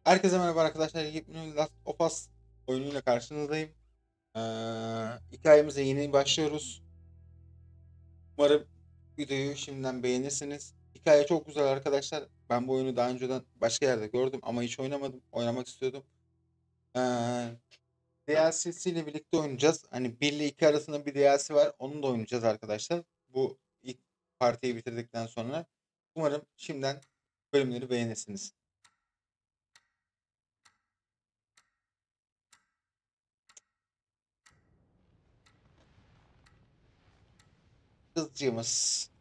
Herkese merhaba arkadaşlar. Yepyeni Last of Us oyunuyla karşınızdayım. Hikayemize yeni başlıyoruz. Umarım videoyu şimdiden beğenirsiniz. Hikaye çok güzel arkadaşlar. Ben bu oyunu daha önceden başka yerde gördüm ama hiç oynamadım. Oynamak istiyordum. Ee, DLC'siyle birlikte oynayacağız. Hani 1 ile 2 arasında bir DLC var. Onu da oynayacağız arkadaşlar. Bu ilk partiyi bitirdikten sonra. Umarım şimdiden bölümleri beğenirsiniz. Kızcığımız.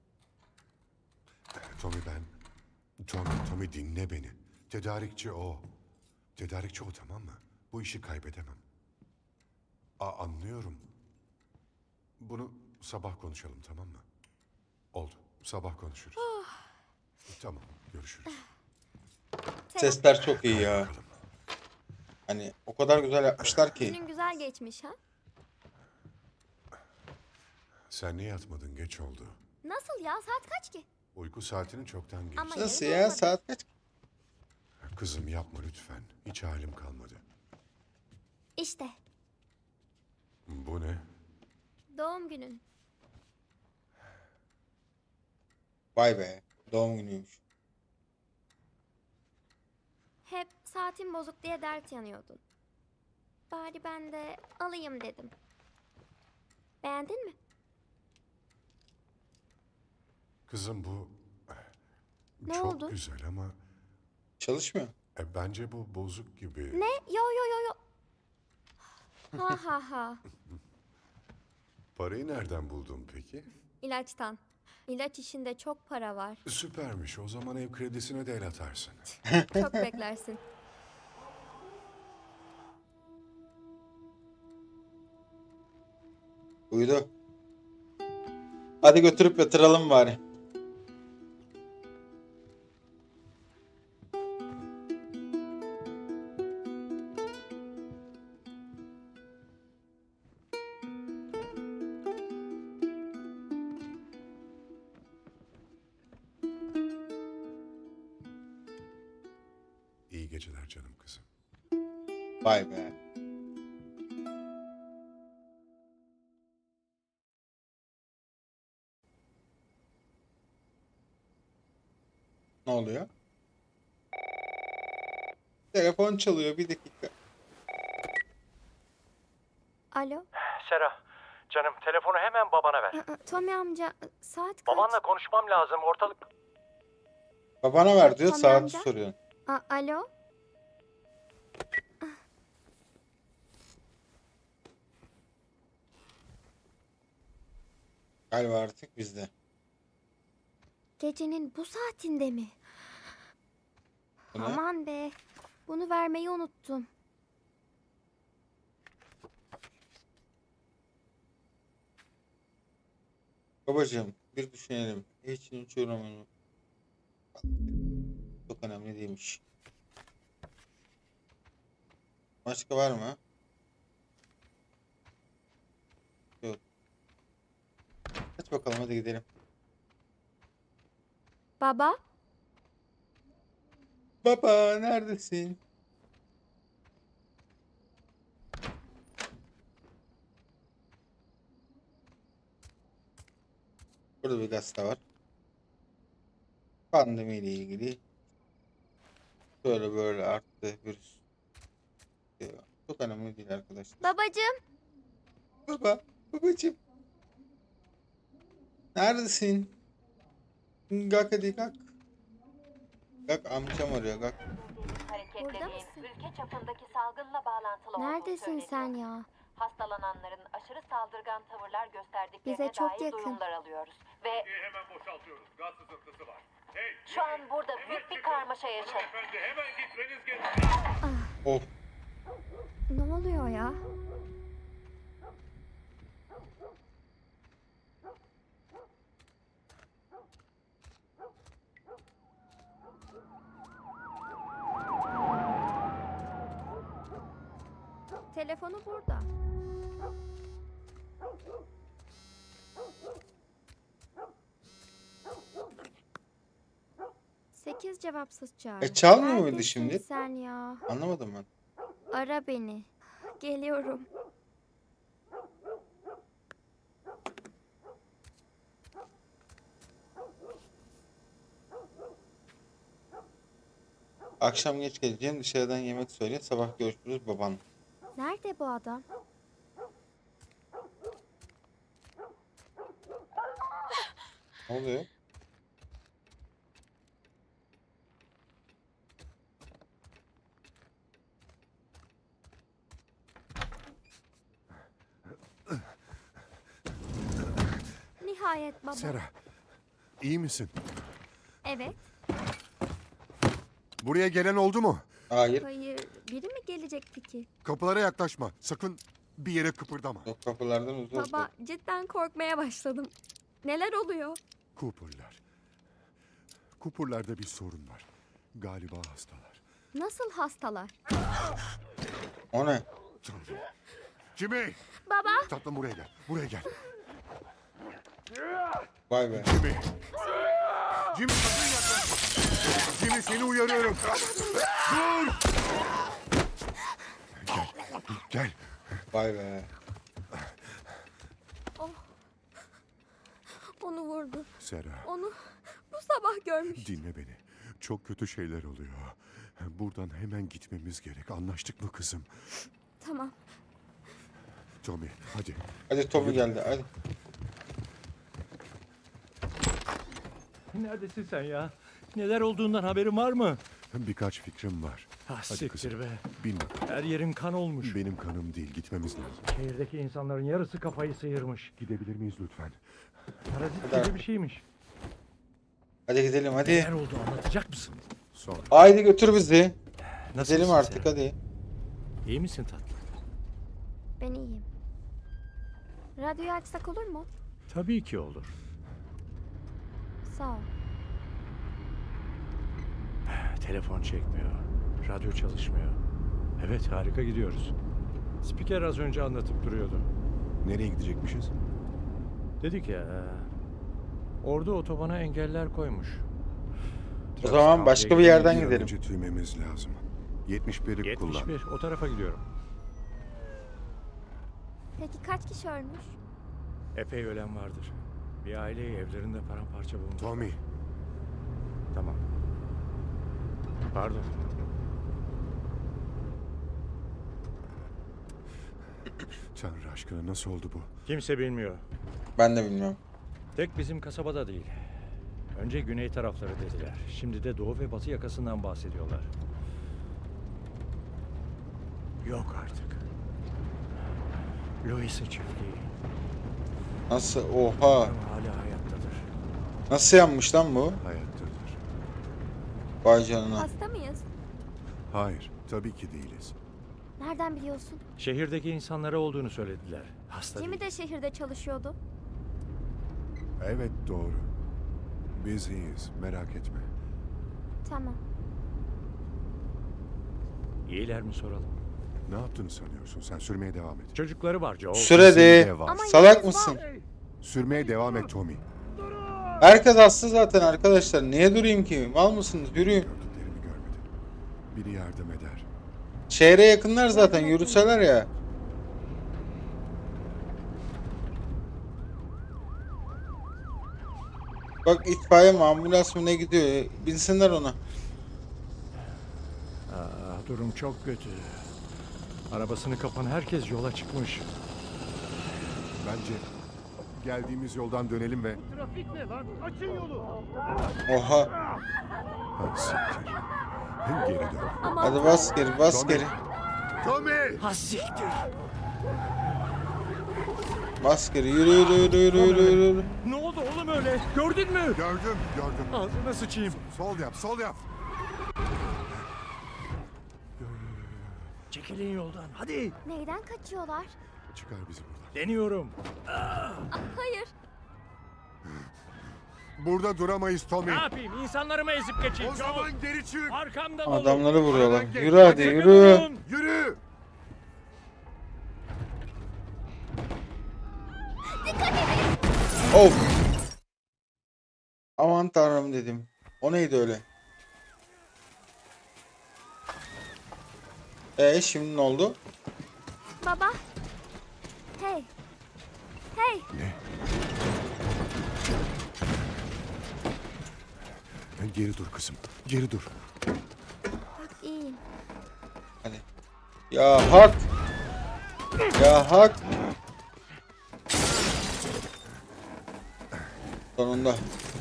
Tommy ben. Tommy dinle beni. Tedarikçi o. Tedarikçi o, tamam mı? Bu işi kaybedemem. Anlıyorum. Bunu sabah konuşalım, tamam mı? Oldu. Sabah konuşuruz. Tamam, görüşürüz. Selam. Sesler çok iyi Kay ya. bakalım. Hani o kadar güzel yapmışlar ki. Günün güzel geçmiş ha? Sen niye yatmadın? Geç oldu. Nasıl ya? Saat kaç ki? Uyku saatini çoktan geçti. Ama Nasıl yarın ya? olmadı. Saat kaç? Kızım yapma lütfen. Hiç halim kalmadı. İşte Bu ne? doğum günün. Vay be. Doğum günüymüş. Hep saatin bozuk diye dert yanıyordun. Bari ben de alayım dedim. Beğendin mi? Kızım bu... Ne çok oldu? güzel ama... Çalışmıyor. Bence bu bozuk gibi. Ne? Yo. Ha ha ha. Parayı nereden buldun peki? İlaçtan. İlaç işinde çok para var. Süpermiş. O zaman ev kredisine de el atarsın. Çok beklersin. Uyudu. Hadi götürüp yatıralım bari. İyi geceler canım kızım. Vay be. Ne oluyor? Telefon çalıyor, bir dakika. Alo? Sera, canım telefonu hemen babana ver. Tommy amca saat kaç? Babanla konuşmam lazım. Ortalık... Babana ver diyor, Tommy saati amca? soruyor. Alo? Galiba artık bizde. Gecenin bu saatinde mi? Bu ne? Aman be. Bunu vermeyi unuttum. Babacığım, bir düşünelim. Hiç unutuyorum. Çok önemli değilmiş. Başka var mı? Yok. Aç bakalım, hadi gidelim. Baba? Baba, neredesin? Burada bir gazete var. Pandemiyle ilgili. Şöyle böyle arttı virüs. Çok önemli değil arkadaşlar. Babacığım? Babacığım. Neredesin? Kalk hadi kalk. Kalk, amcam arıyor, kalk. Burada mısın? ülke çapındaki salgınla bağlantılı olduğu Neredesin söyleniyor. sen ya? Hastalananların aşırı saldırgan tavırlar gösterdiklerine Bize çok dair yakın. duyumlar alıyoruz. Ve Hemen boşaltıyoruz. Gaz sızıntısı var. Hey, şu an burada büyük bir karmaşa yaşanıyor. efendi hemen gitmeniz gerekiyor. Of. Ne oluyor ya? Telefonu burada. kez cevapsız çağırdı. çalmıyor muydu Neredesin şimdi? sen ya? Anlamadım ben. Ara beni. Geliyorum. Akşam geç geleceğim. Dışarıdan yemek söyle. Sabah görüşürüz baban. Nerede bu adam? Ne oluyor? Nihayet baba. Sera, iyi misin? Evet. Buraya gelen oldu mu? Hayır. Hayır. Biri mi gelecekti ki? Kapılara yaklaşma. Sakın bir yere kıpırdama. Yok, kapılardan uzak. Baba cidden korkmaya başladım. Neler oluyor? Cooper'lar. Cooper'larda bir sorun var. Galiba hastalar. Nasıl hastalar? O ne? Tanrım. Jimmy! Baba. Tatlım buraya gel. Buraya gel. Vay be. Jimmy! Jimmy sakın yaklaşma. Jimmy seni uyarıyorum. Dur! Gel. Gel. Vay be. Onu vurdu. Sera, Onu bu sabah görmüş. dinle beni. Çok kötü şeyler oluyor. Buradan hemen gitmemiz gerek. Anlaştık mı kızım? Tamam. Tommy, hadi. Hadi Tommy geldi. Hadi. Neredesin sen ya? Neler olduğundan haberin var mı? Birkaç fikrim var. Ha Hadi siktir kızım. be. Bin. Her yerin kan olmuş. Benim kanım değil. Gitmemiz lazım. Şehirdeki insanların yarısı kafayı sıyırmış. Gidebilir miyiz lütfen? Parazit Hadi. gibi bir şeymiş. Hadi gidelim hadi. Neler oldu anlatacak mısın? Sonra. Haydi götür bizi. Nasılsın Gidelim artık sen? hadi. İyi misin tatlım? Ben iyiyim. Radyoyu açsak olur mu? Tabii ki olur. Sağ ol. Telefon çekmiyor. Radyo çalışmıyor. Evet harika gidiyoruz. Spiker az önce anlatıp duruyordu. Nereye gidecekmişiz? Dedik ya. Ordu otobana engeller koymuş. O zaman başka bir yerden Bir an gidelim. önce tüymemiz lazım. 71'i kullan. 71 o tarafa gidiyorum. Peki kaç kişi ölmüş? Epey ölen vardır. Bir aileyi evlerinde paramparça bulmuş. Tommy, Tamam. Pardon. Tanrı aşkına nasıl oldu bu? Kimse bilmiyor. Ben de bilmiyorum. Tek bizim kasabada değil. Önce güney tarafları dediler. Şimdi de doğu ve batı yakasından bahsediyorlar. Yok artık. Louis'in çiftliği. Nasıl? Oha. Hala hayattadır. Nasıl yanmış lan bu? Hayattadır. Vay canına. Hasta mıyız? Hayır, tabii ki değiliz. Nereden biliyorsun? Şehirdeki insanlara olduğunu söylediler. Hasta Jimmy değil. de şehirde çalışıyordu. Evet doğru. Biz iyiyiz, merak etme. Tamam. İyiler mi soralım? Ne yaptığını sanıyorsun? Sen sürmeye devam et. Çocukları var Joel. Sürede. Bizimle var. Ama Salak yalnız mısın? var. Sürmeye devam et Tommy. Herkes hasta zaten arkadaşlar. Niye durayım ki? Mal mısınız? Yürüyün. Gördüklerimi görmedin. Biri yardım eder. Şehre yakınlar zaten. Yürüseler ya. Bak itfaiye mi ambulans mı ne gidiyor? Binsinler ona. Durum çok kötü. Arabasını kapan herkes yola çıkmış. Bence geldiğimiz yoldan dönelim ve... Oha. Ha siktir. Geri dön. Hadi bas geri bas Tommy. geri. Tommy! Ha siktir. Bas geri. Yürü yürü yürü yürü yürü yürü. Ne oldu oğlum öyle? Gördün mü? Gördüm, gördüm. Ağzına sıçayım. Sol yap, sol yap. Çekilin yoldan. Hadi. Neyden kaçıyorlar? Çıkar bizi buradan. Deniyorum. Hayır. Burada duramayız Tommy. Ne yapayım? İnsanlarımı ezip geçeyim. O zaman geri çık. Arkamdan olun. Adamları vuruyorlar. Aynen, Yürü hadi Sakın yürü. olun. Yürü! Of. Aman tanrım dedim. O neydi öyle? Şimdi ne oldu? Baba. Hey. Hey. Ne? Geri dur kızım. Geri dur. Bak iyiyim. Hadi. Ya hak. Ya hak. Sonunda.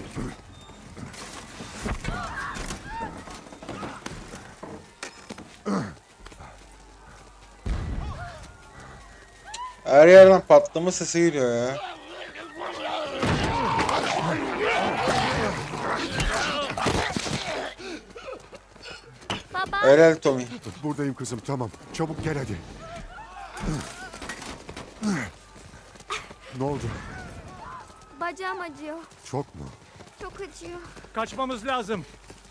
Her yerden patlama sesi geliyor ya. Baba. Helal Tommy. Buradayım kızım, tamam. Çabuk gel hadi. Ne oldu? Bacağım acıyor. Çok mu? Çok acıyor. Kaçmamız lazım.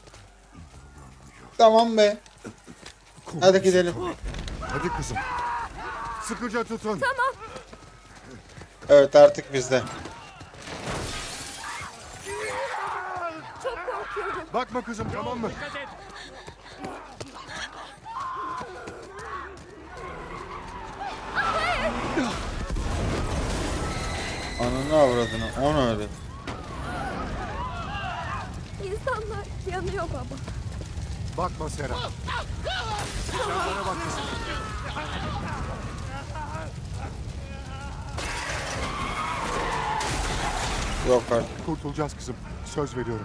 Tamam be. Hadi gidelim. Hadi kızım. Sıkıca tutun. Evet artık bizde. Çok korkuyorum. Bakma kızım, tamam mı? Dikkat et. Ananı avradını. O ne öyle? İnsanlar yanıyor baba. Bakma Sera. Sen bana bak kızım. Yok artık. Kurtulacağız kızım. Söz veriyorum.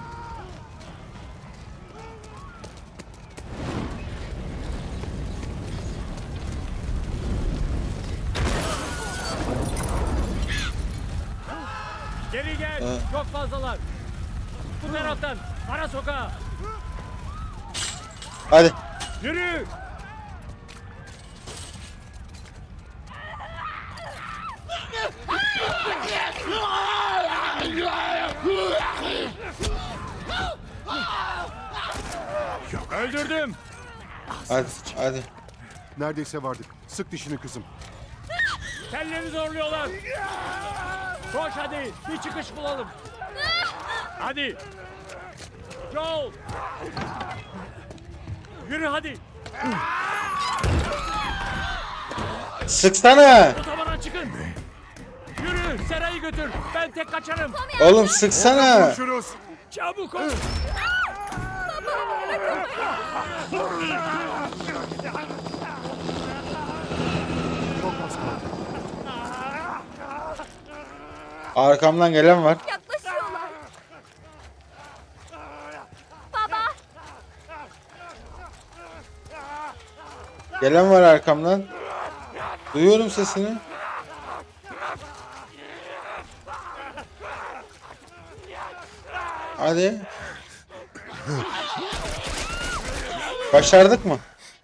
Geri gel. Evet. Çok fazlalar. Bu taraftan. Ara sokağa. Hadi. Yürü. Öldürdüm. Hadi. Hadi. Neredeyse vardık. Sık dişini kızım. Telleri zorluyorlar. Koş hadi. Bir çıkış bulalım. Hadi. Joel. Yürü hadi. Sıksana. Otobana çıkın. Yürü. Sera'yı götür. Ben tek kaçarım. Oğlum sıksana. Konuşuruz. Çabuk ol. Çok az kaldı. Arkamdan gelen var. Yaklaşıyorlar. Baba. Gelen var arkamdan. Duyuyorum sesini. Hadi. Başardık mı?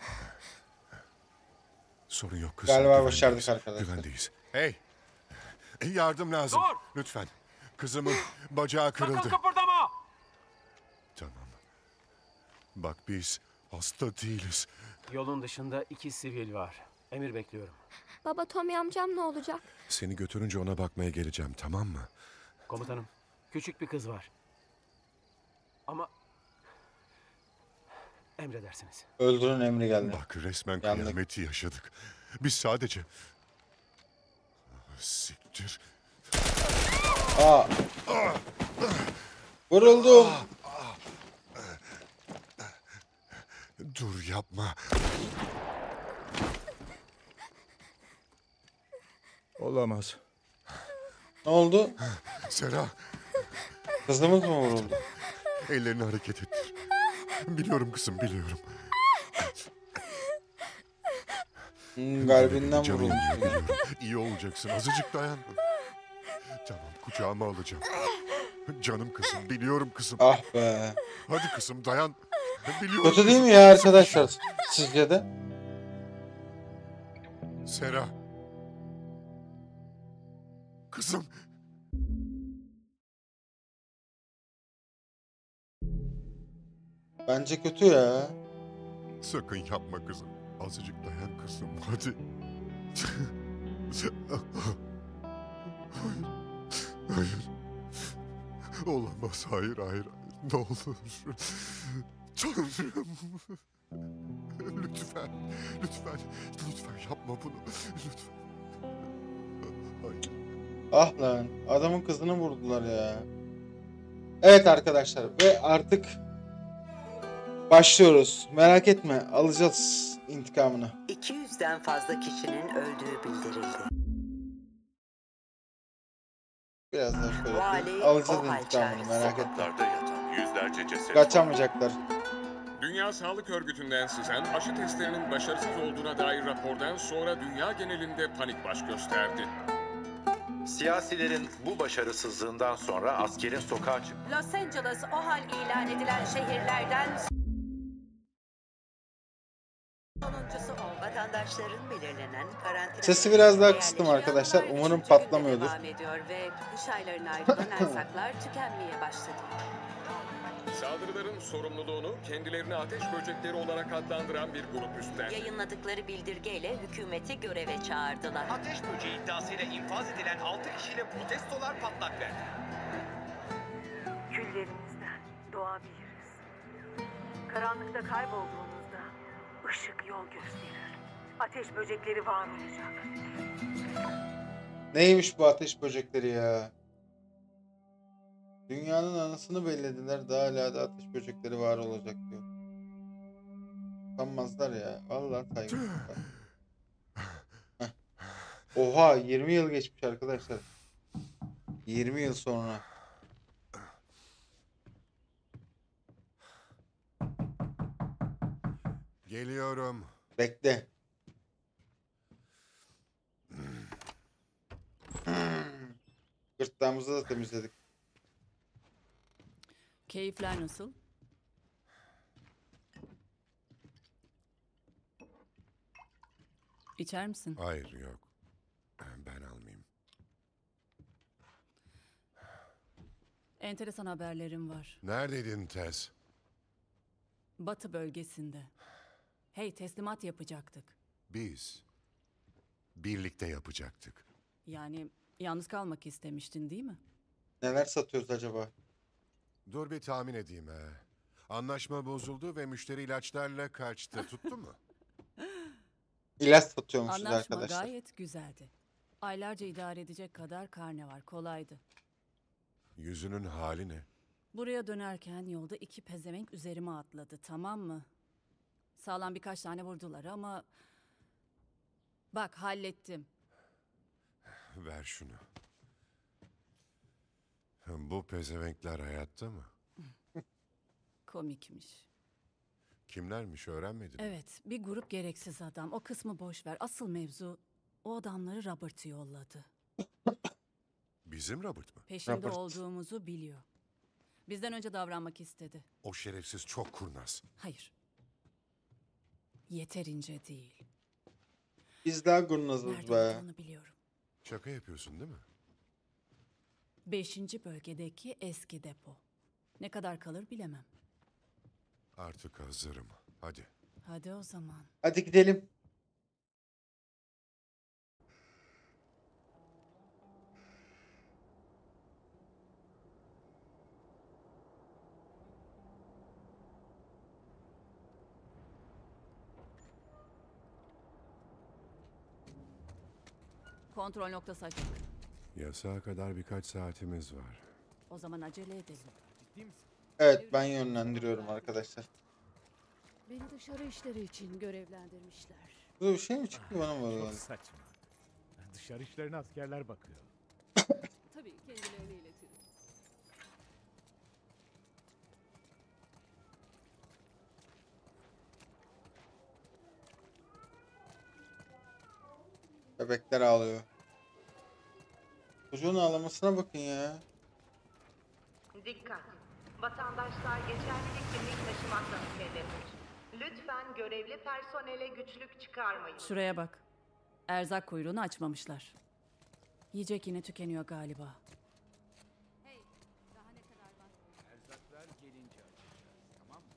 Sorun yok kızım. Galiba güvendeyiz. başardık arkadaşlar. Güvendeyiz. Hey. Yardım lazım. Dur. Lütfen. Kızımın bacağı kırıldı. Sakın kıpırdama. Tamam. Bak biz hasta değiliz. Yolun dışında 2 sivil var. Emir bekliyorum. Baba Tommy amcam ne olacak? Seni götürünce ona bakmaya geleceğim, tamam mı? Komutanım, küçük bir kız var. Ama emredersiniz. Öldürün emri geldi. Bak resmen Yandık. kıyameti yaşadık. Biz sadece... Siktir. Aa. Vuruldum. Dur yapma. Olamaz. Ne oldu? Sera, Kızımız mı vuruldu? ellerini hareket ettir. Biliyorum kızım, biliyorum. Kalbinden Canım vurulmuş. iyi, biliyorum. İyi olacaksın. Azıcık dayan. Tamam, kucağıma alacağım. Canım kızım, biliyorum kızım. Ah be. Hadi kızım dayan. Biliyorum. Kötü değil kızım. mi ya arkadaşlar? Sizce de? Sera. Kızım. Bence kötü ya. Sakın yapma kızım. Azıcık dayan kızım. Hadi. Hayır. Hayır. Olamaz. Hayır, hayır, hayır. Ne olur. Tanrım. Lütfen. Lütfen, lütfen, lütfen yapma bunu. Lütfen. Hayır. Ah lan, adamın kızını vurdular ya. Evet arkadaşlar ve artık başlıyoruz. Merak etme, alacağız intikamını. 200'den fazla kişinin öldüğü bildirildi. Biraz daha şöyle Vali yapayım. Alacağız Oval intikamını, çağrısı. merak etme. Sokaklarda yatan yüzlerce ceset. Kaçamayacaklar. Dünya Sağlık Örgütü'nden sızan aşı testlerinin başarısız olduğuna dair rapordan sonra dünya genelinde panik baş gösterdi. Siyasilerin bu başarısızlığından sonra askerin sokağa çıktı. Los Angeles OHAL ilan edilen şehirlerden sonuncusu oldu. Vatandaşların belirlenen karantina... Sesi biraz daha yerleşim kıstım arkadaşlar. Yağmurlar Umarım üçüncü günde patlamıyordur. devam ediyor ve kış aylarına ayrılan erzaklar tükenmeye başladı. Saldırıların sorumluluğunu kendilerini ateş böcekleri olarak adlandıran bir grup üstlendi. Yayınladıkları bildirgeyle hükümeti göreve çağırdılar. Ateş böceği iddiasıyla infaz edilen 6 kişiyle protestolar patlak verdi. Küllerimizden doğabiliriz. Karanlıkta kaybolduğumuzda ışık yol gösterir. Ateş böcekleri var olacak. Neymiş bu ateş böcekleri ya? Dünyanın anasını bellediler. Daha hala da ateş böcekleri var olacak diyor. Utanmazlar ya. Vallahi saygı. Heh. Oha 20 yıl geçmiş arkadaşlar. 20 yıl sonra. Geliyorum. Bekle. Gırtlağımızı da temizledik. Keyifler nasıl? İçer misin? Hayır, yok. Ben almayayım. Enteresan haberlerim var. Neredeydin Tess? Batı bölgesinde. Hey, teslimat yapacaktık. Biz. Birlikte yapacaktık. Yani yalnız kalmak istemiştin değil mi? Neler satıyoruz acaba? Dur bir tahmin edeyim he. Anlaşma bozuldu ve müşteri ilaçlarla kaçtı. Tuttu mu? İlaç satıyormuşuz Anlaşma arkadaşlar. gayet güzeldi. Aylarca idare edecek kadar karne var, kolaydı. Yüzünün hali ne? Buraya dönerken yolda iki pezevenk üzerime atladı, tamam mı? Sağlam birkaç tane vurdular ama... Bak hallettim. Ver şunu. Bu pezevenkler hayatta mı? Komikmiş. Kimlermiş öğrenmedin mi? Evet, bir grup gereksiz adam. O kısmı boş ver. Asıl mevzu o adamları Robert'ı yolladı. Bizim Robert mı? Peşinde Robert. olduğumuzu biliyor. Bizden önce davranmak istedi. O şerefsiz çok kurnaz. Hayır. Yeterince değil. Biz daha kurnazız Nerede be. olduğunu biliyorum. Şaka yapıyorsun değil mi? 5. bölgedeki eski depo. Ne kadar kalır bilemem. Artık hazırım. Hadi. Hadi o zaman. Hadi gidelim. Kontrol noktası açık. Yasağa kadar birkaç saatimiz var. O zaman acele edelim. Evet ben yönlendiriyorum arkadaşlar. Beni dışarı işleri için görevlendirmişler. Burada bir şey mi çıktı bana mı öyle Çok geldi? saçma. Dışarı işlerine askerler bakıyor. Tabii kendilerine iletirim. Bebekler ağlıyor. Çocuğun ağlamasına bakın ya. Dikkat! Vatandaşlar geçerlilik kimlik taşımakla mükelleftir. Lütfen görevli personele güçlük çıkarmayın. Şuraya bak. Erzak kuyruğunu açmamışlar. Yiyecek yine tükeniyor galiba. Hey, daha ne kadar var? Erzaklar gelince açacağız, tamam mı?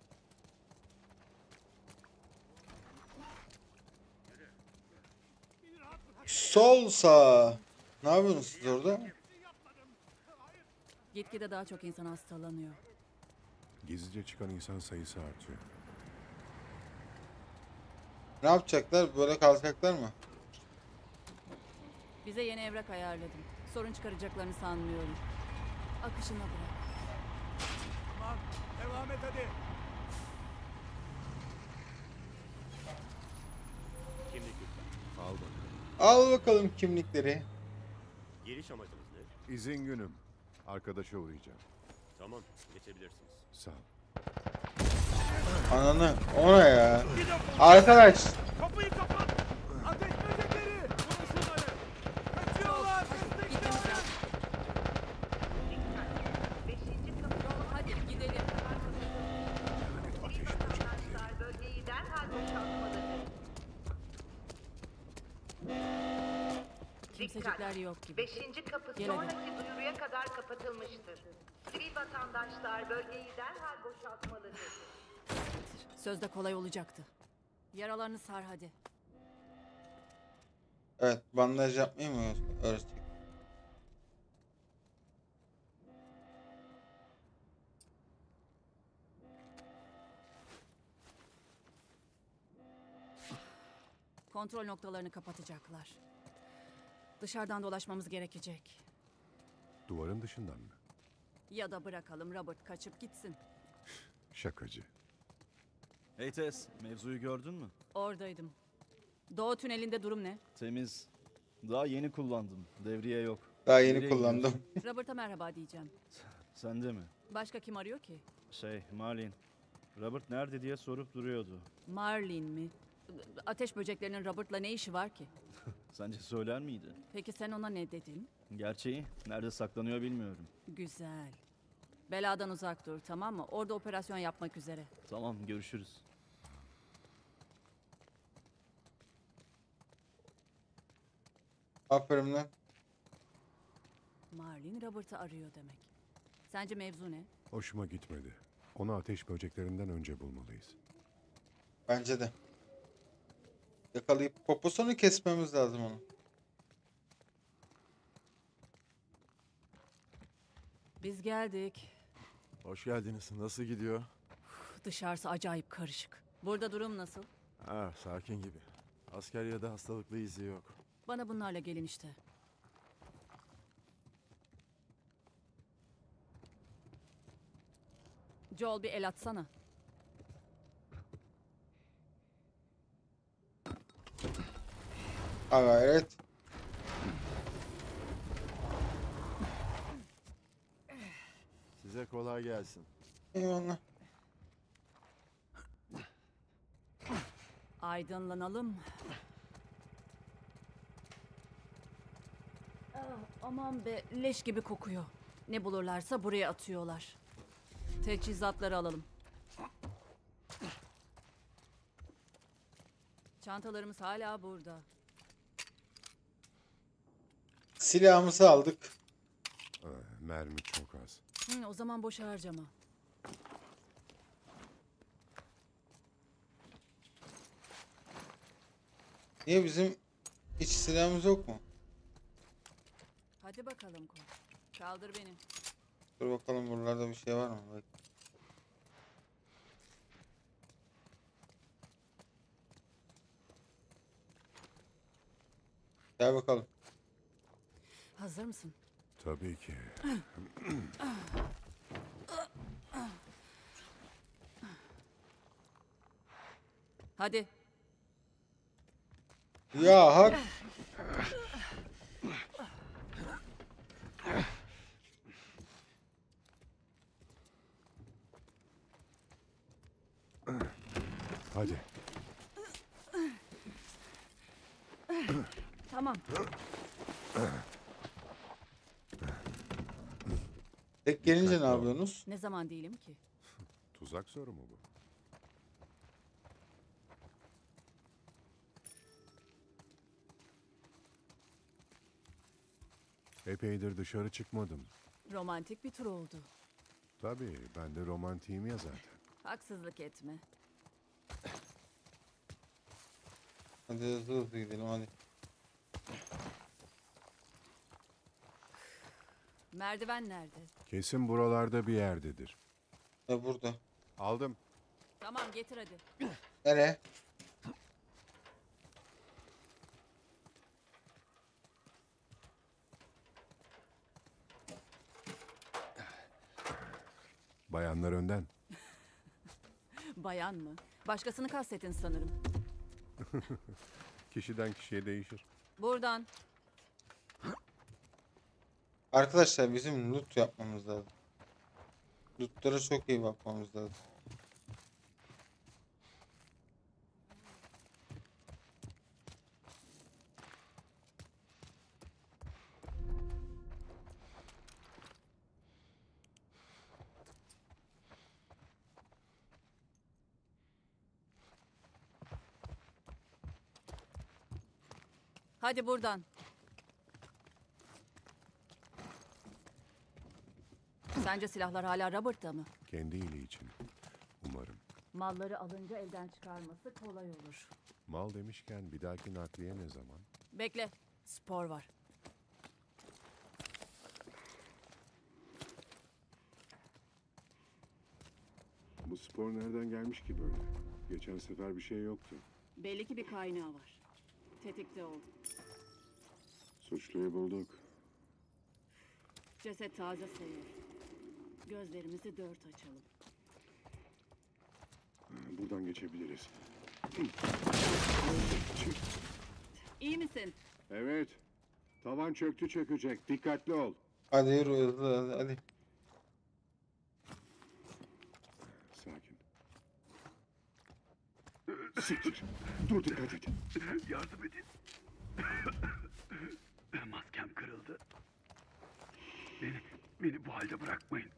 Sol sağ. Ne yapıyorsunuz siz orada? Gitgide daha çok insan hastalanıyor. Gizlice çıkan insan sayısı artıyor. Ne yapacaklar? Böyle kalacaklar mı? Bize yeni evrak ayarladım. Sorun çıkaracaklarını sanmıyorum. Akışına bırak. Tamam, devam et hadi. Kimlik lütfen. Al bakalım. Al bakalım kimlikleri. Geliş amacınız ne? İzin günüm. Arkadaşa uğrayacağım. Tamam, geçebilirsiniz. Sağ ol. Ananı. O ne ya? Arkadaş. Kapıyı kapat. Ateş böcekleri. Vurun şunları. Kaçıyorlar. Destekle. Hadi gidelim. Ateş böcekleri. Bölgeyi derhal boşaltmalıdır. Kimsecikler yok gibi. 5. kapı Gel hadi. sonraki duyuruya kadar kapatılmıştır. Sivil vatandaşlar bölgeyi derhal boşaltmalıdır. Sözde kolay olacaktı. Yaralarını sar hadi. Evet, bandaj yapmayı mı öğretecek? Kontrol noktalarını kapatacaklar. Dışarıdan dolaşmamız gerekecek. Duvarın dışından mı? Ya da bırakalım Robert kaçıp gitsin. Şakacı. Hey Tess, mevzuyu gördün mü? Oradaydım. Doğu tünelinde durum ne? Temiz. Daha yeni kullandım. Devriye yok. Daha yeni Nereye kullandım. gidiyorsun? Robert'a merhaba diyeceğim. Sen de mi? Başka kim arıyor ki? Marlene. Robert nerede diye sorup duruyordu. Marlene mi? Ateş böceklerinin Robert'la ne işi var ki? Sence söyler miydi? Peki sen ona ne dedin? Gerçeği nerede saklanıyor bilmiyorum. Güzel. Beladan uzak dur, tamam mı? Orada operasyon yapmak üzere. Tamam, görüşürüz. Aferin lan. Marlene Robert'ı arıyor demek. Sence mevzu ne? Hoşuma gitmedi. Onu ateş böceklerinden önce bulmalıyız. Bence de. Yakalayıp poposunu kesmemiz lazım onu. Biz geldik. Hoş geldiniz. Nasıl gidiyor? Dışarısı acayip karışık. Burada durum nasıl? Ha, sakin gibi. Asker ya da hastalıklı izi yok. Bana bunlarla gelin işte. Joel bir el atsana. Ha gayret. Size kolay gelsin. Eyvallah. Aydınlanalım. Aman be, leş gibi kokuyor. Ne bulurlarsa buraya atıyorlar. Teçhizatları alalım. Çantalarımız hala burada. Silahımızı aldık. Mermi çok az. O zaman boş harcama. Niye bizim hiç silahımız yok mu? Hadi bakalım koç. Kaldır beni. Dur bakalım buralarda bir şey var mı? Bak. Gel bakalım. Hazır mısın? Tabii ki. Hadi. Ya hak. Hadi. Tamam. Tek gelince ne yapıyorsunuz? Ne zaman değilim ki? Tuzak soru mu bu? Epeydir dışarı çıkmadım. Romantik bir tur oldu. Tabii, ben de romantiyim ya zaten. Haksızlık etme. Hadi hızlı hızlı gidelim hadi. Merdiven nerede? Kesin buralarda bir yerdedir. Burada. Aldım. Tamam getir hadi. Nereye? Bayanlar önden. Bayan mı? Başkasını kastettin sanırım. Kişiden kişiye değişir. Buradan. Arkadaşlar bizim loot yapmamız lazım. Lootlara çok iyi bakmamız lazım. Hadi buradan. Sence silahlar hala Robert'ta mı? Kendi iyiliği için. Umarım. Malları alınca elden çıkarması kolay olur. Mal demişken bir dahaki nakliye ne zaman? Bekle. Spor var. Bu spor nereden gelmiş ki böyle? Geçen sefer bir şey yoktu. Belli ki bir kaynağı var. Tetikte oldu. Suçluyu bulduk. Ceset taze sayılır. Gözlerimizi dört açalım. Buradan geçebiliriz. İyi misin? Evet. Tavan çöktü çökecek. Dikkatli ol. Hadi yürü hızlı hadi. Sakin. Siktir. Dur dikkat et. Yardım edin. Maskem kırıldı. Beni bu halde bırakmayın.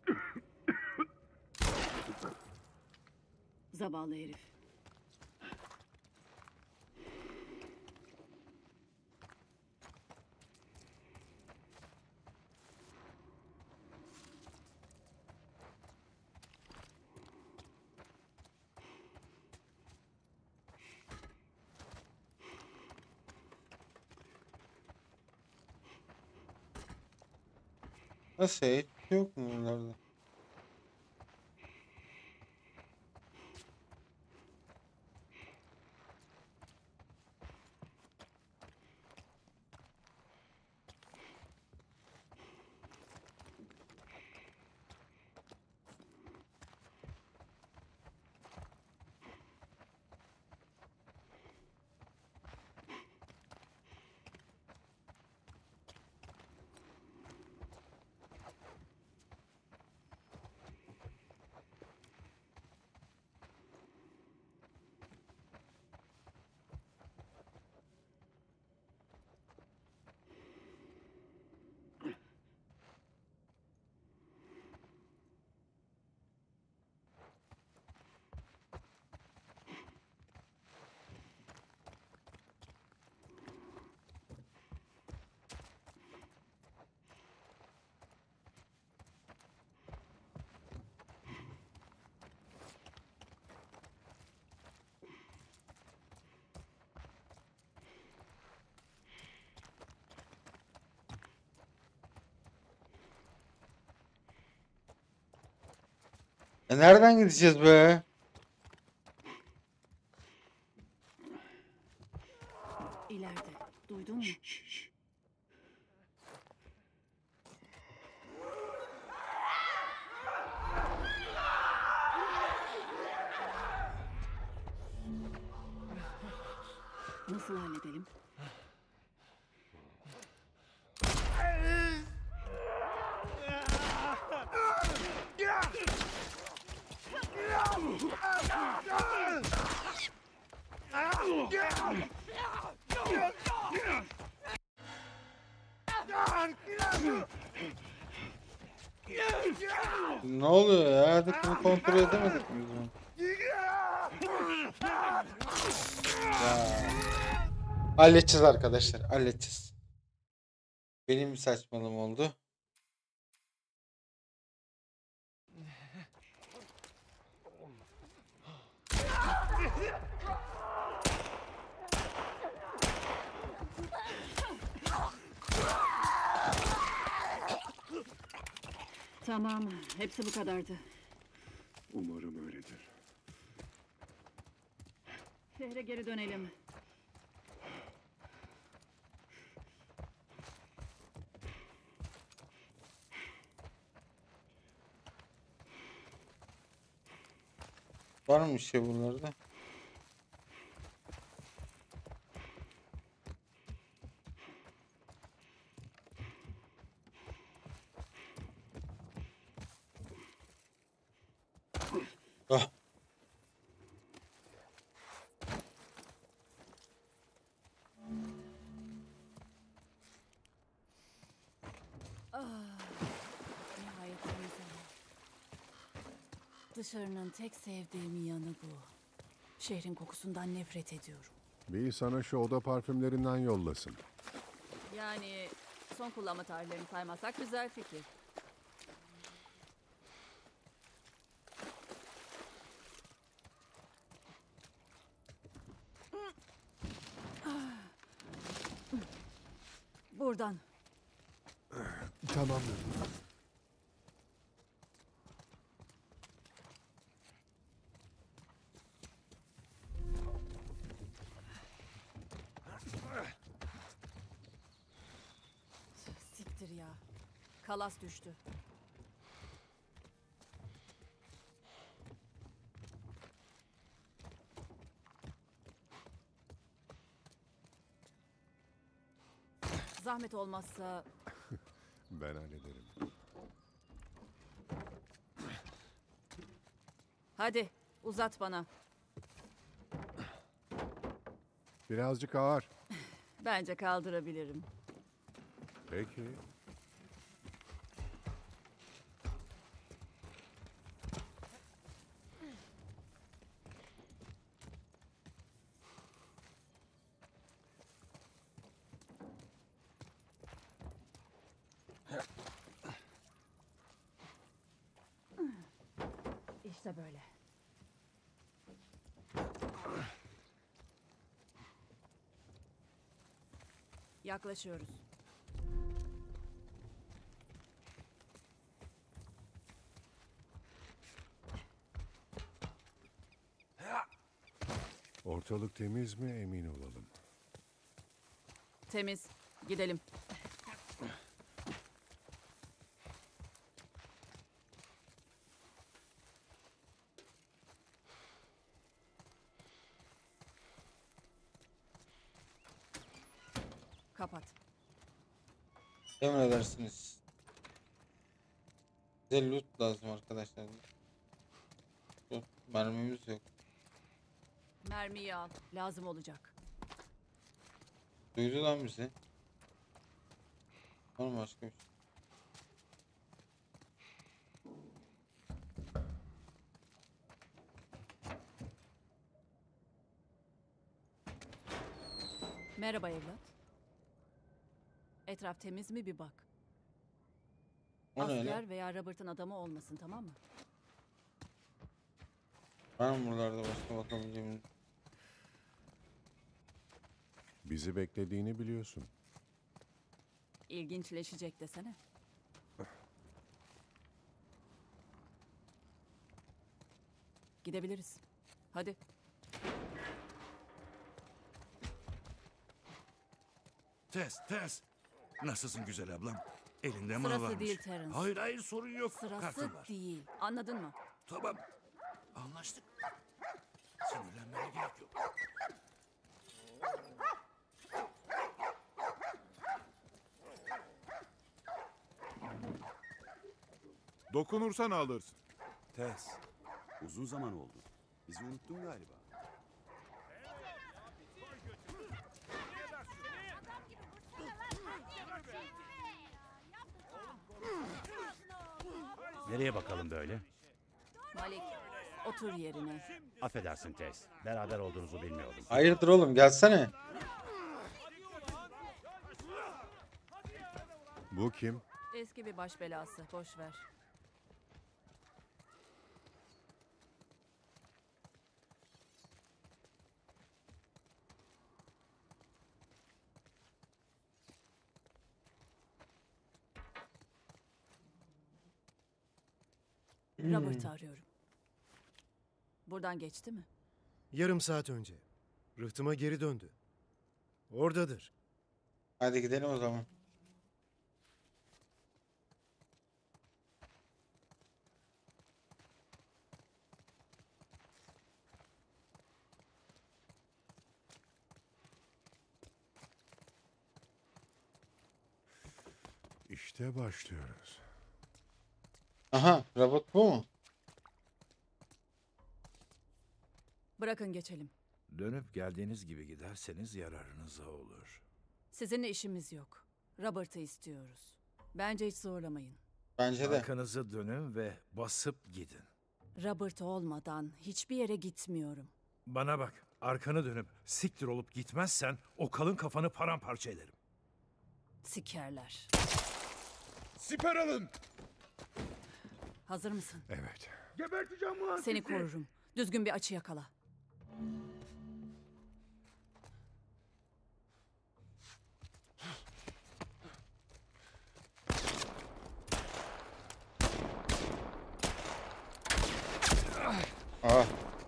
Zavallı herif. Nasıl hiç yok mu bunlarda? Nereden gideceğiz be? İleride. Duydun mu? Nasıl halledelim? Ne oluyor ya? Hadi bunu kontrol edemedik mi biz bunu? Ya. Halledeceğiz arkadaşlar. Halledeceğiz. Benim bir saçmalığım oldu. Tamam. Hepsi bu kadardı. Umarım öyledir. Şehre geri dönelim. Var mı bir şey buralarda? Ah. Nihayet temizledim. Dışarının tek sevdiğim yanı bu. Şehrin kokusundan nefret ediyorum. Bir sana şu oda parfümlerinden yollasın. Yani son kullanma tarihlerini saymazsak güzel fikir. Buradan. Tamamdır. Siktir ya. Kalas düştü. Zahmet olmazsa Ben hallederim. hadi uzat bana. Birazcık ağır. Bence kaldırabilirim. Peki. İşte böyle. Yaklaşıyoruz. Ortalık temiz mi emin olalım. Temiz. Gidelim. Kapat. Emredersiniz. Bize loot lazım arkadaşlar. Loot, mermimiz yok. Mermiyi al. Lazım olacak. Duydu lan bizi. Var mı başka bir şey? Merhaba evlat. Etraf temiz mi bir bak. O ne Asker öyle? veya Robert'ın adamı olmasın, tamam mı? Var mı buralarda başka bakabileceğimiz? Bizi beklediğini biliyorsun. İlginçleşecek desene. Gidebiliriz. Hadi. Tess. Nasılsın güzel ablam? Elinde mi Sırası varmış? değil Terence. Hayır sorun yok. Sırası Kartım var. değil. Anladın mı? Tamam. Anlaştık. Sinirlenmene gerek yok. Dokunursan alırsın. Tess, uzun zaman oldu. Bizi unuttun galiba. Nereye bakalım böyle? Malik, otur yerine. Affedersin Tess. Beraber olduğunuzu bilmiyordum. Hayırdır oğlum, gelsene. Bu kim? Eski bir baş belası. Boş ver. Robert'ı arıyorum. Buradan geçti mi? Yarım saat önce. Rıhtıma geri döndü. Oradadır. Hadi gidelim o zaman. İşte başlıyoruz. Aha, robot bu mu? Bırakın geçelim. Dönüp geldiğiniz gibi giderseniz yararınıza olur. Sizinle işimiz yok. Robert'ı istiyoruz. Bence hiç zorlamayın. Bence de. Arkanızı dönün ve basıp gidin. Robert olmadan hiçbir yere gitmiyorum. Bana bak, arkanı dönüp siktir olup gitmezsen o kalın kafanı paramparça ederim. Sikerler. Siper alın! Hazır mısın? Evet. Geberteceğim lan Seni sizi. korurum. Düzgün bir açı yakala. Ah.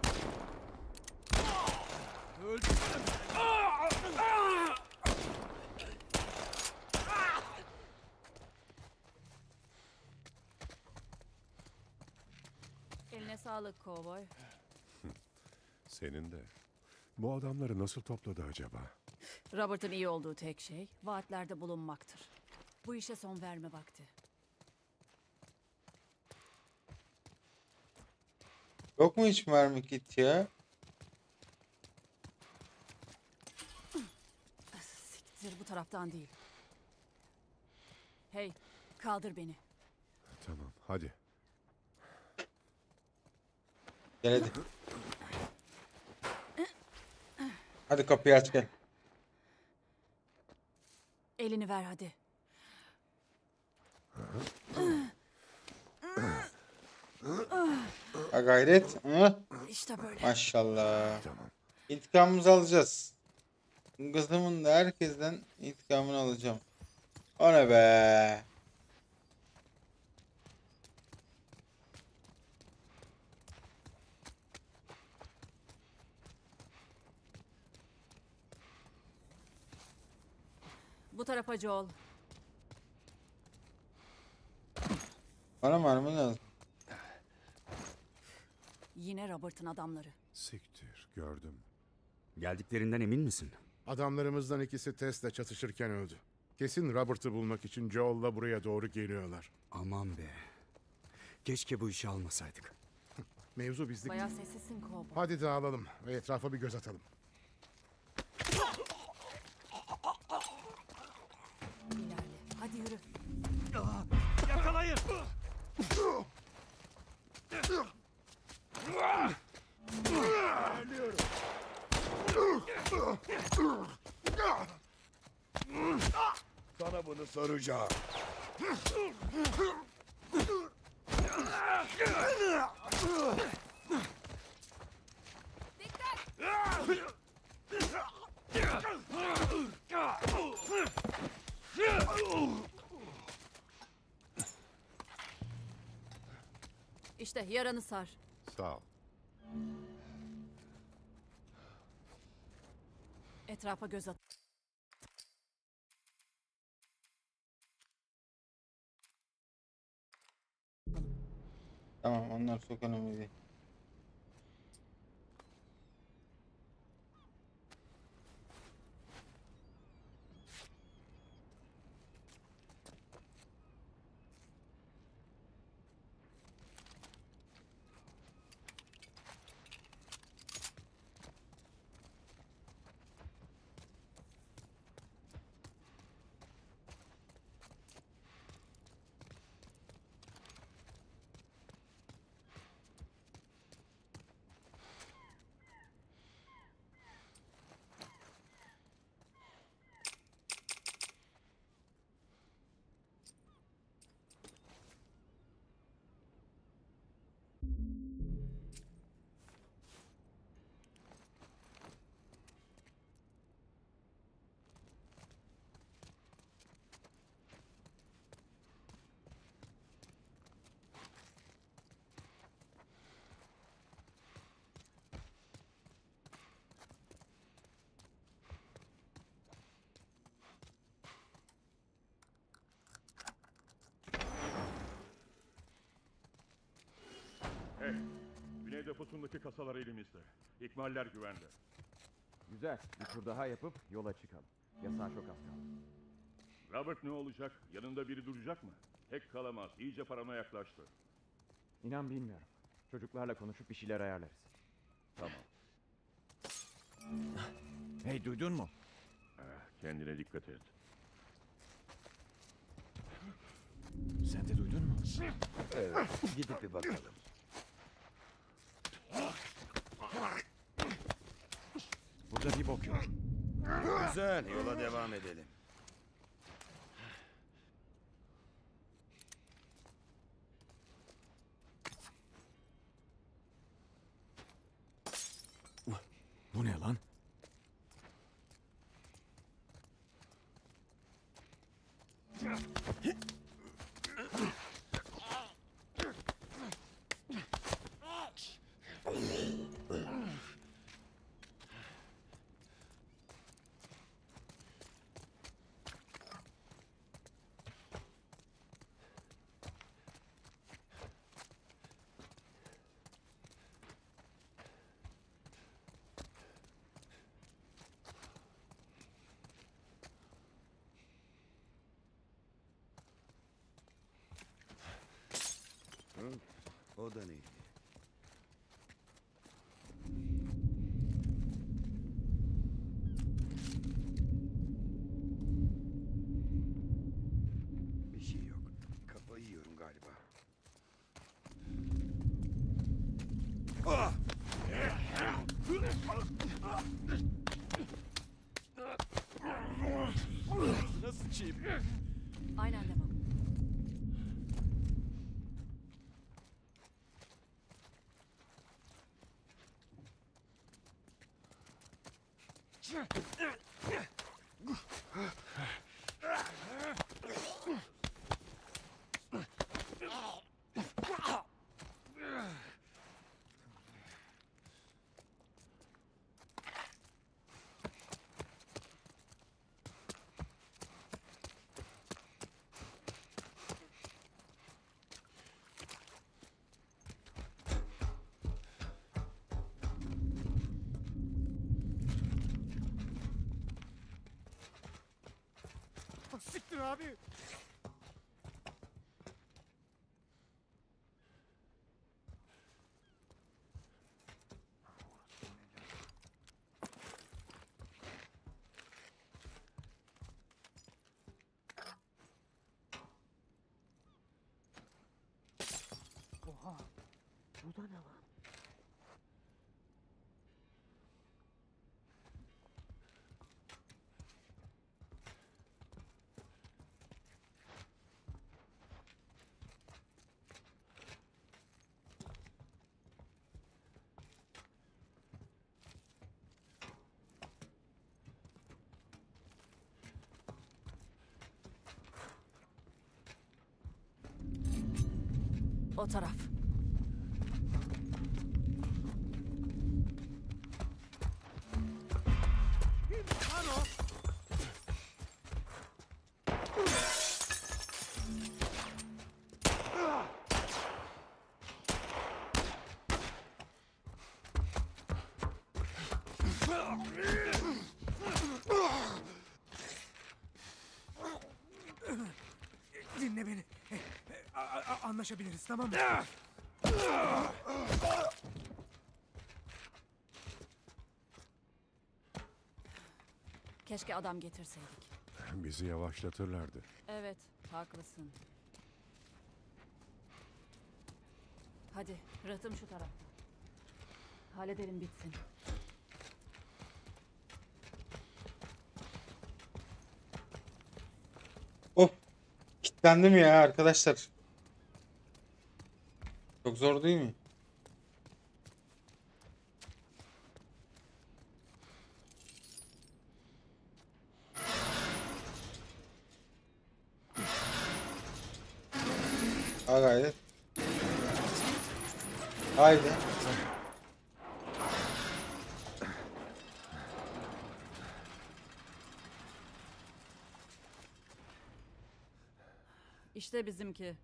Eline sağlık kovboy. Senin de. Bu adamları nasıl topladı acaba? Robert'ın iyi olduğu tek şey vaatlerde bulunmaktır. Bu işe son verme vakti. Yok mu hiç mermi kit ya? Siktir, bu taraftan değil. Hey, kaldır beni. Tamam, hadi. Gel hadi. Hadi kapıyı aç gel. Elini ver hadi. Ha gayret. Hı? İşte böyle. Maşallah. İntikamımızı alacağız. Kızımın da herkesten intikamını alacağım. O ne be? Bu tarafa Joel. Bana mermi lazım. Yine Robert'ın adamları. Siktir, gördüm. Geldiklerinden emin misin? Adamlarımızdan ikisi Tess'le çatışırken öldü. Kesin Robert'ı bulmak için Joel'la buraya doğru geliyorlar. Aman be. Keşke bu işi almasaydık. Mevzu bizlik. Bayağı sessizsin kovboy. Hadi dağılalım ve etrafa bir göz atalım. İlerle. Hadi yürü. Yakalayın! Sana bunu soracağım. İşte yaranı sar. Sağ ol. Etrafa göz at. Tamam, onlar çok önemli değil. Hey, güney deposundaki kasalar elimizde. İkmaller güvende. Güzel. Bir tur daha yapıp yola çıkalım. Yasağa çok az kaldı. Robert ne olacak? Yanında biri duracak mı? Tek kalamaz. İyice parana yaklaştı. İnan bilmiyorum. Çocuklarla konuşup bir şeyler ayarlarız. Tamam. Hey, duydun mu? Kendine dikkat et. Sen de duydun mu? Evet, gidip bir bakalım. Burada bir bok yok. Güzel, yola devam edelim. Bu ne lan? O da neydi? Bir şey yok. Kafayı yiyorum galiba. Ah! Nasıl çiğ? Aynen devam. Siktir abi. Oha. Bu da ne lan? O taraf. Dinle beni. Anlaşabiliriz, tamam mı? Keşke adam getirseydik. Bizi yavaşlatırlardı. Evet, haklısın. Hadi, rıhtım şu tarafta. Halledelim bitsin. Of. Kilitlendim ya arkadaşlar. Çok zor değil mi? Ha gayret. Haydi. İşte bizimki.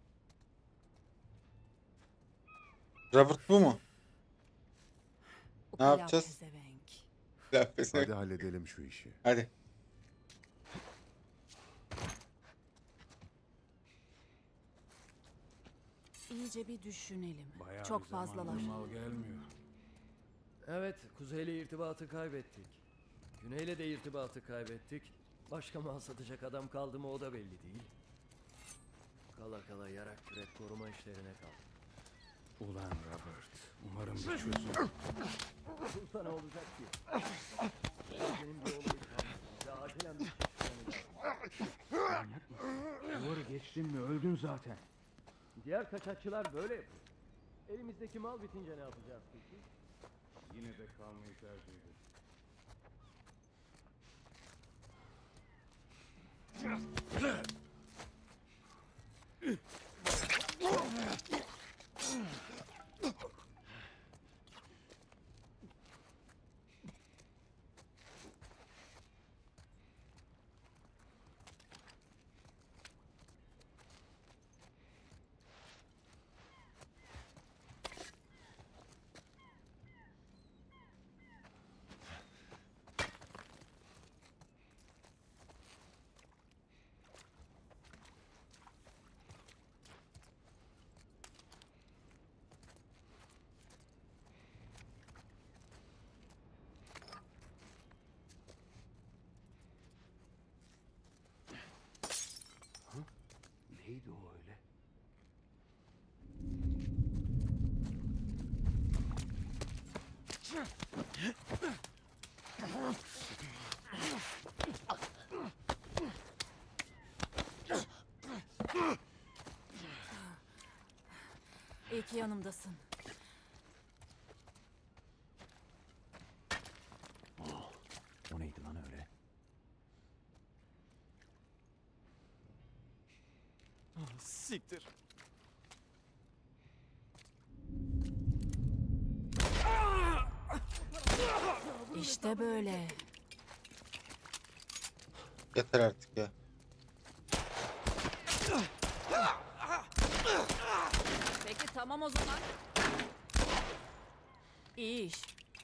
Robert bu mu? Ne Ukala yapacağız? pezevenk. Hadi halledelim şu işi. Hadi. Sadece bir düşünelim. Bayağı Çok bir zamandır fazlalar. mal gelmiyor. Evet, kuzeyle irtibatı kaybettik. Güneyle de irtibatı kaybettik. Başka mal satacak adam kaldı mı o da belli değil. Kala kala yarak kürek koruma işlerine kaldı. Ulan Robert, umarım bir çözüm. Bulsa ne olacak ki? Benim bir oğlum bize acilen bir şey çıkmamız lazım. Duvarı geçtin mi öldün zaten. Diğer kaçakçılar böyle yapıyor. Elimizdeki mal bitince ne yapacağız peki? Yine de kalmayı tercih ederim. Neydi o öyle? İyi ki yanımdasın. O neydi lan öyle? Siktir. İşte böyle. Yeter artık ya. Peki tamam o zaman. İyi iş.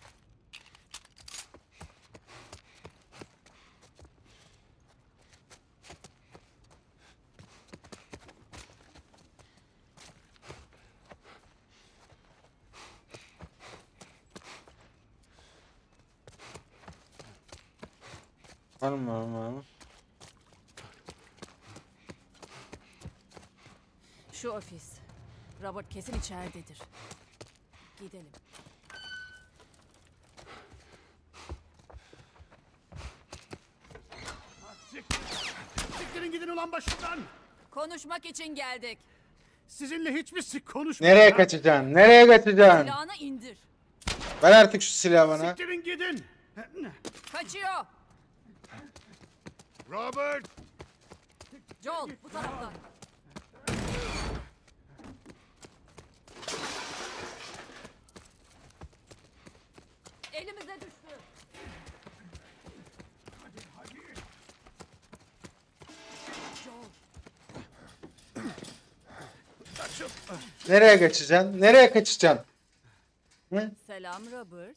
Var mı? Şu ofis. Robert kesin içeridedir. Gidelim. Siktirin gidin ulan başımdan. Konuşmak için geldik. Sizinle hiçbir sik konuşmayacağım. Nereye kaçacaksın? Nereye kaçacaksın? Silahını indir. Ver artık şu silahı bana. Siktirin gidin. Kaçıyor. Robert. Joel bu taraftan. Elimize düştü. Joel. Nereye kaçacaksın? Nereye kaçacaksın? Hı? Selam Robert.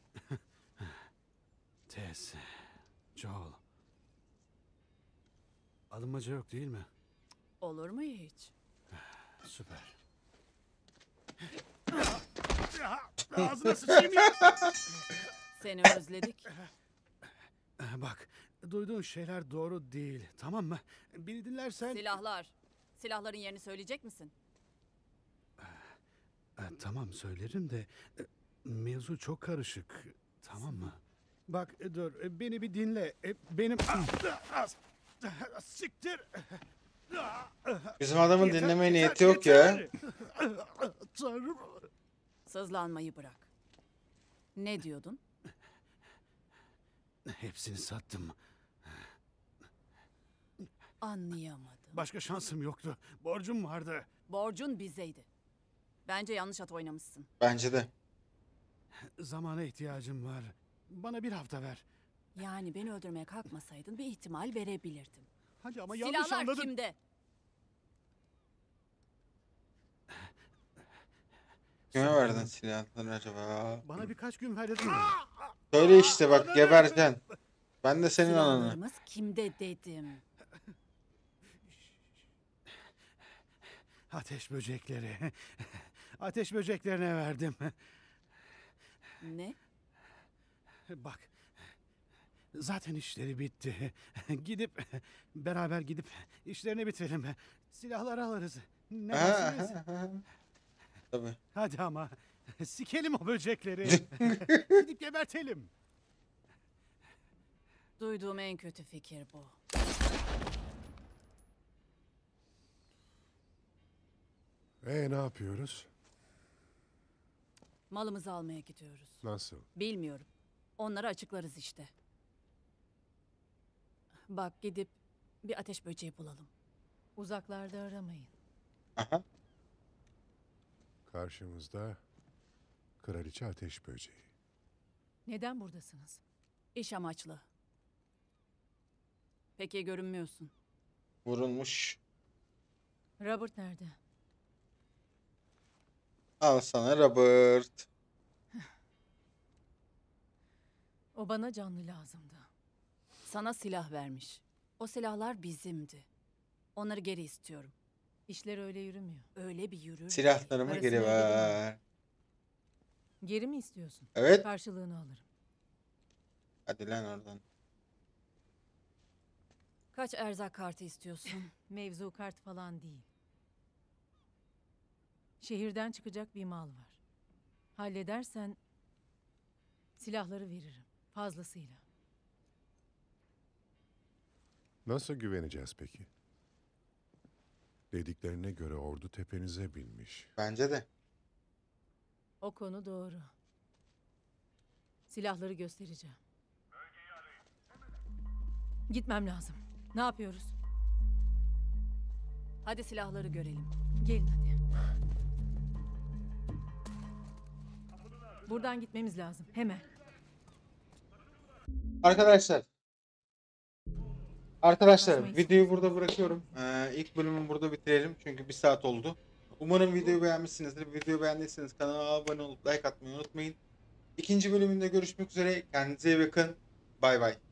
Tess. Joel. Alınmaca yok değil mi? Olur mu hiç? Süper. Ağzına sıçayım ya. Seni özledik. Bak, duyduğun şeyler doğru değil, tamam mı? Beni dinlersen... Silahlar. Silahların yerini söyleyecek misin? Tamam söylerim de mevzu çok karışık, tamam mı? Bak dur, beni bir dinle. Benim... Siktir! Bizim adamın Yeter, dinlemeye yeter, niyeti yok ya. yeter! Tanrım! Sızlanmayı bırak. Ne diyordun? Hepsini sattım. Anlayamadım. Başka şansım yoktu. Borcum vardı. Borcun bizeydi. Bence yanlış at oynamışsın. Bence de. Zamana ihtiyacım var. Bana bir hafta ver. Yani beni öldürmeye kalkmasaydın bir ihtimal verebilirdim. Hadi ama yanlış Silahlar anladın. kimde? Kime verdin silahları acaba? Bana birkaç gün ver dedim. Söyle işte bak gebereceksin. Ben de senin ananı. Silahlarımız kimde dedim. Ateş böcekleri. Ateş böceklerine verdim. Ne? Bak. Zaten işleri bitti. Beraber gidip işlerini bitirelim. Silahları alırız. Ne dersiniz? Tabii. Hadi ama. Sikelim o böcekleri. Gidip gebertelim. Duyduğum en kötü fikir bu. Ne yapıyoruz? Malımızı almaya gidiyoruz. Nasıl? Bilmiyorum. Onları açıklarız işte. Bak gidip bir ateş böceği bulalım. Uzaklarda aramayın. Aha. Karşımızda kraliçe ateş böceği. Neden buradasınız? İş amaçlı. Peki görünmüyorsun. Vurulmuş. Robert nerede? Al sana Robert. O bana canlı lazımdı. Sana silah vermiş. O silahlar bizimdi. Onları geri istiyorum. İşler öyle yürümüyor. Öyle bir yürür. Silahlarımı Parasını geri ödedim ver. Geri mi istiyorsun? Evet. Karşılığını alırım. Hadi lan oradan. Kaç erzak kartı istiyorsun? Mevzu kart falan değil. Şehirden çıkacak bir mal var. Halledersen silahları veririm. Fazlasıyla. Nasıl güveneceğiz peki? Dediklerine göre ordu tepenize binmiş. Bence de. O konu doğru. Silahları göstereceğim. Gitmem lazım. Ne yapıyoruz? Hadi silahları görelim. Gelin hadi. Buradan gitmemiz lazım. Hemen. Arkadaşlar videoyu burada bırakıyorum. İlk bölümü burada bitirelim çünkü 1 saat oldu. Umarım videoyu beğenmişsinizdir. Videoyu beğendiyseniz kanala abone olup like atmayı unutmayın. İkinci bölümünde görüşmek üzere. Kendinize iyi bakın. Bay bay.